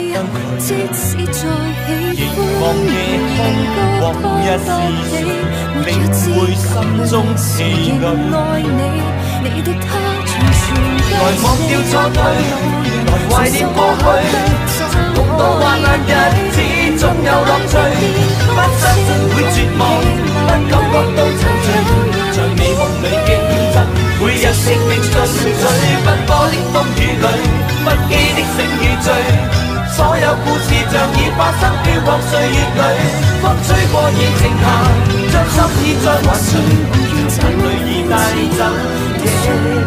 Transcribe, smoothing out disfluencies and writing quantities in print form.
即使再喜歡， 望夜空，往日是誰，領會心中是淚。 愛你，你的他全全來忘掉錯對，來懷念過去，共度患難日子總有樂趣。不相信會絕望，不感覺到惆悵，在美夢裏競爭，每日拼命進取，奔波的風雨裏，不羈的醒與醉。所有故事像已發生，飄泊歲月裏，風吹過已靜下，將心意再還誰，眼淚已帶走。